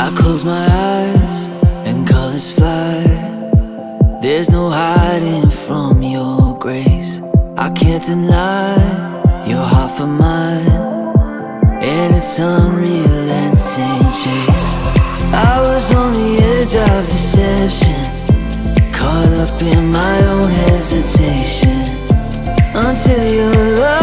I close my eyes and colors fly. There's no hiding from your grace. I can't deny your heart for mine, and its unrelenting chase. I was on the edge of deception, caught up in my own hesitation, until your love